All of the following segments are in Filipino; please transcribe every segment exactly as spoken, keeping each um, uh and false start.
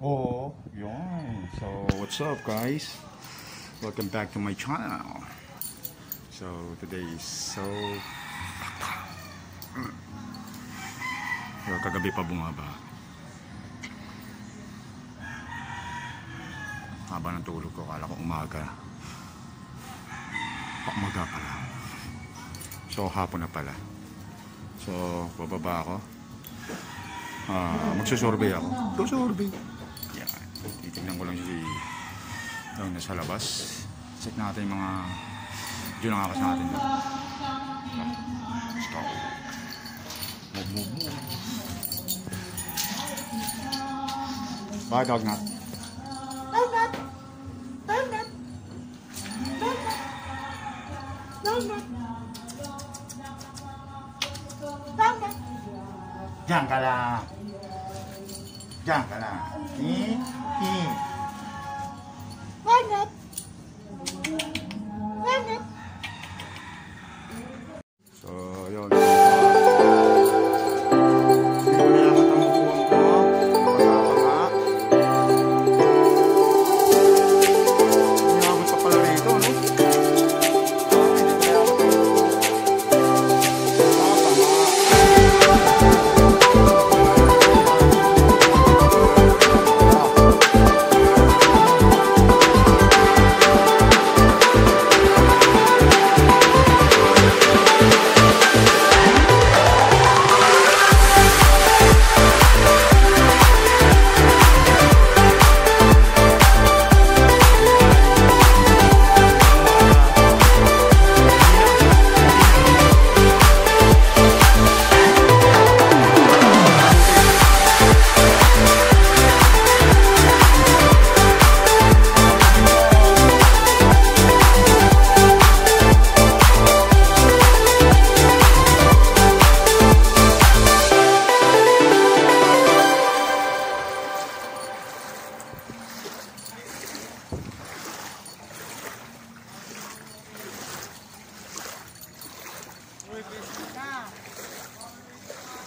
Oo, yun. So, what's up guys? Welcome back to my channel. So, today is so... So, kagabi pa bumaba. Haba ng tulog ko, kala ko umaga. Umaga pala. So, hapon na pala. So, bababa ako. Ah, magsusurvey ako. Magsusurvey. Yan. Titignan ko lang si yung nasa labas. Check natin yung mga yun ang akas natin doon. Let's go. Move, move, move. Bye, dog nut. Dog nut. Dog nut. Dog nut. Dog nut. Dog nut. Diyan ka lang. Diyan ka lang. Hi, hi. Dog nut. Dog nut. So, yun. Pinayakat ang upuan ko. Nakakaka. Pinabot pa pala rito, no?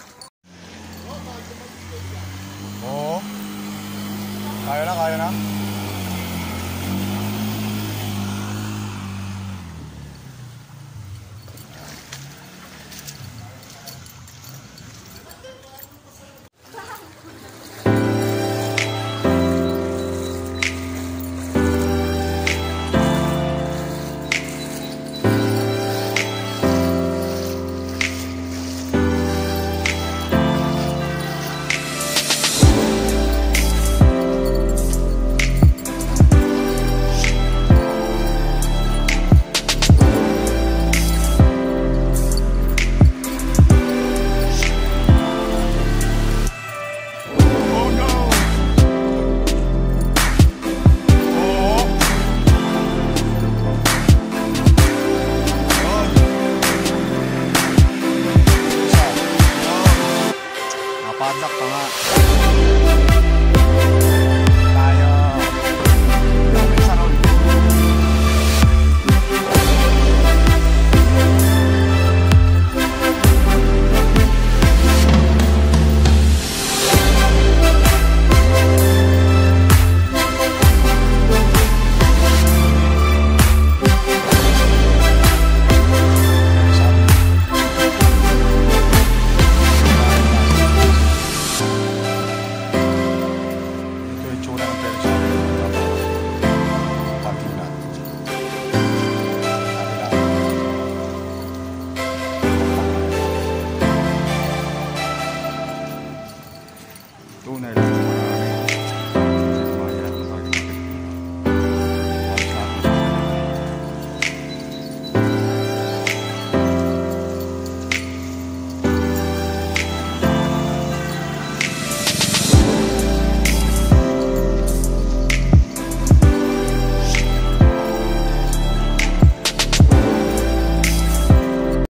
Oo. Kaya na, kaya na.